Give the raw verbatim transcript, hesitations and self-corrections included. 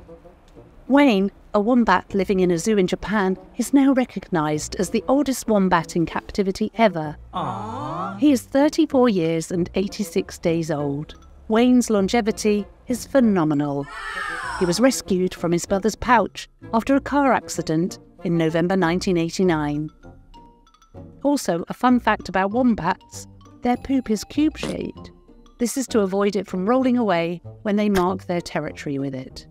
Wayne, a wombat living in a zoo in Japan, is now recognised as the oldest wombat in captivity ever. Aww. He is thirty-four years and eighty-six days old. Wayne's longevity is phenomenal. He was rescued from his mother's pouch after a car accident in November nineteen eighty-nine. Also, a fun fact about wombats, their poop is cube-shaped. This is to avoid it from rolling away when they mark their territory with it.